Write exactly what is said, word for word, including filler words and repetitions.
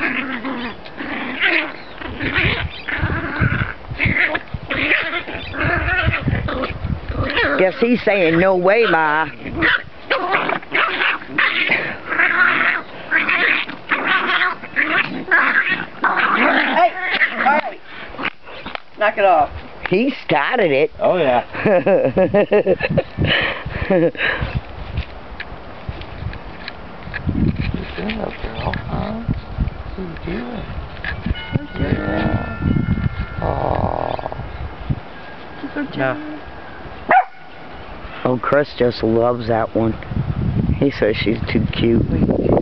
Guess he's saying, no way, Ma. Hey! Alright. Knock it off. He started it. Oh, yeah. What you doing up there, huh? What you doing? Yeah. Aww. No. Oh, Chris just loves that one. He says she's too cute.